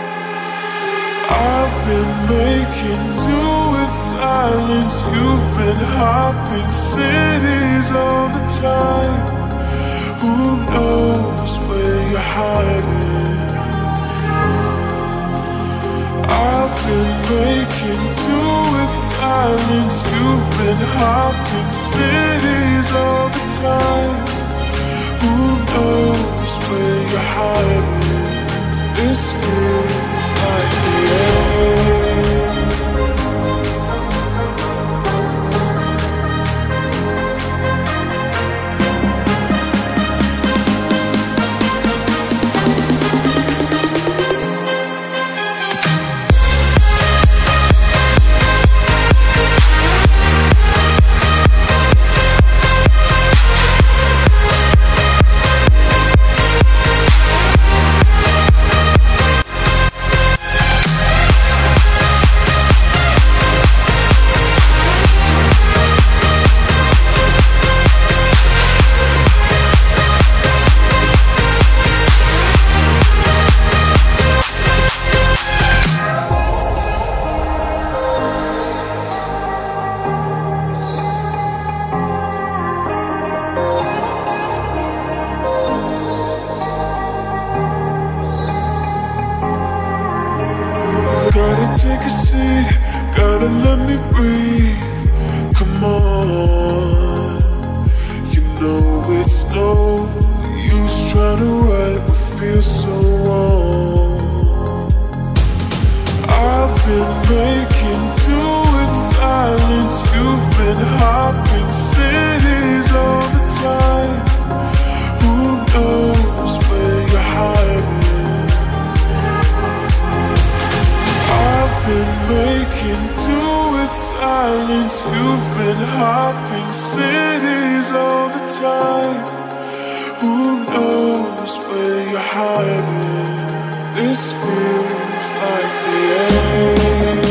Speaker 3: I've been making do with silence. You've been hopping cities all the time. Who knows where you're hiding? I've been making do with silence. You've been hopping cities all the time. Who knows where you're hiding? This feels like the end.
Speaker 8: with silence. You've been hopping cities all the time. Who knows where you're hiding? This feels like the end.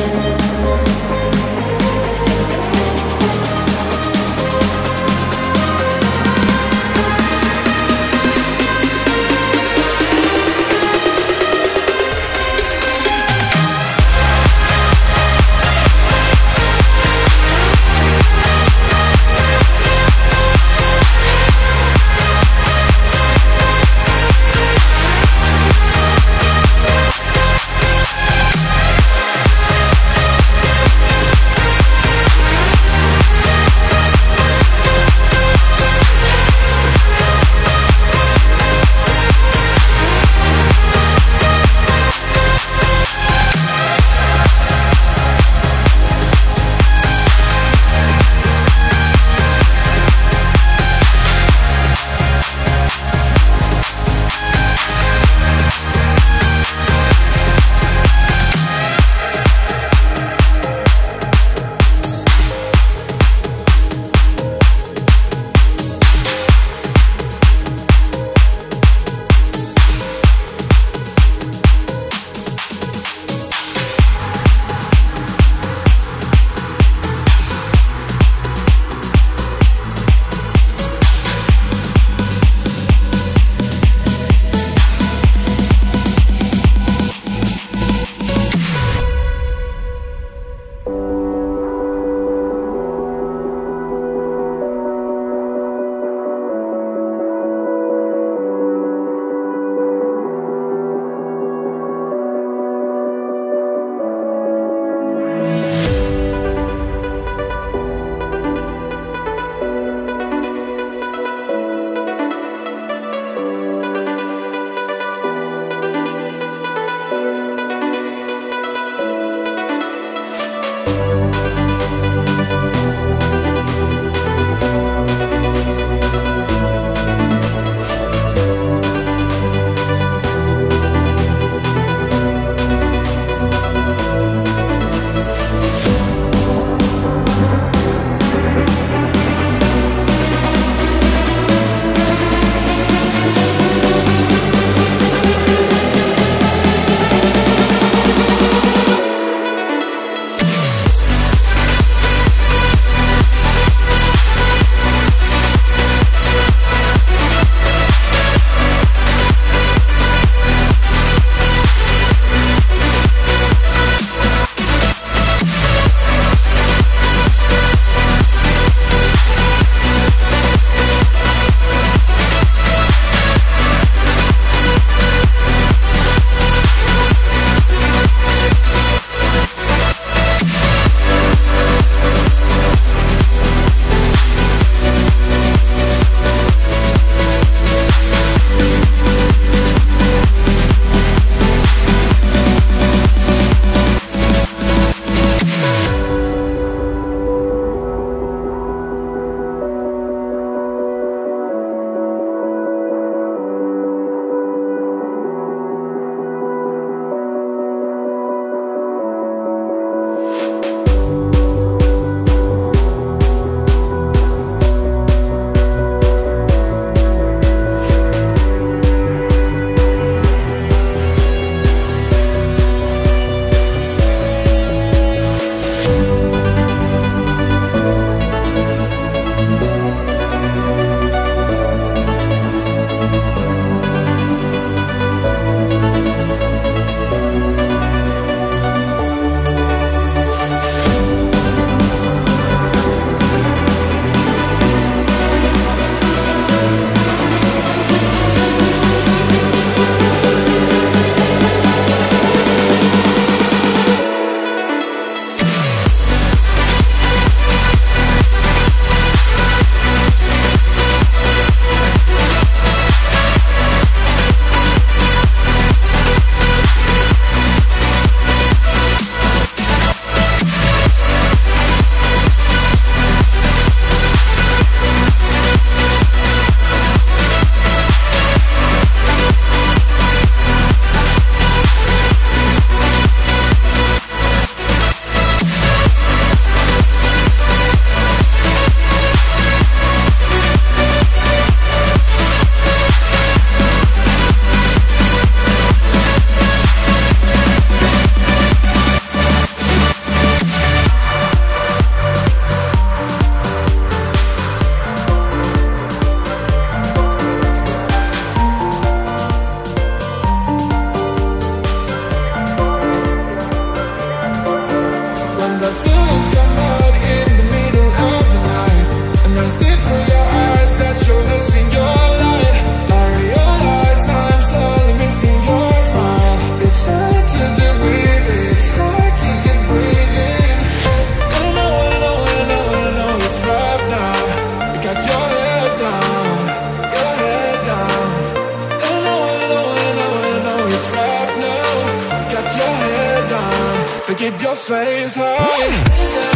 Speaker 3: faith high.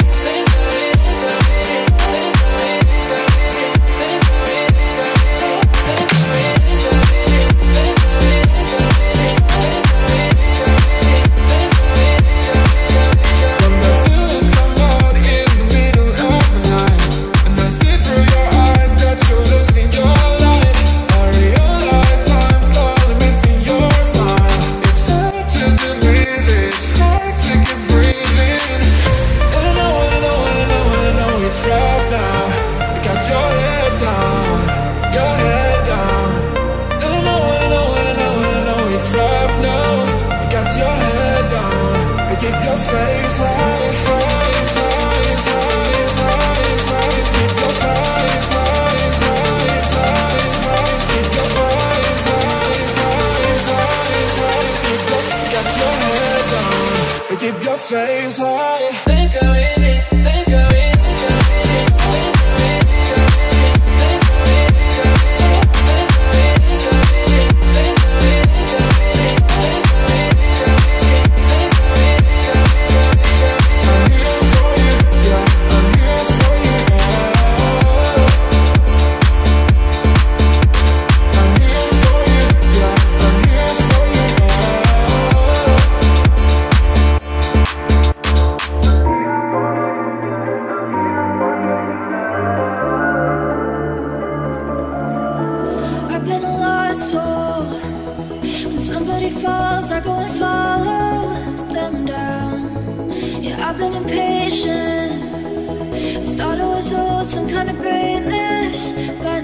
Speaker 3: Keep your faith high. Think of it, think of it.
Speaker 1: Some kind of greatness, but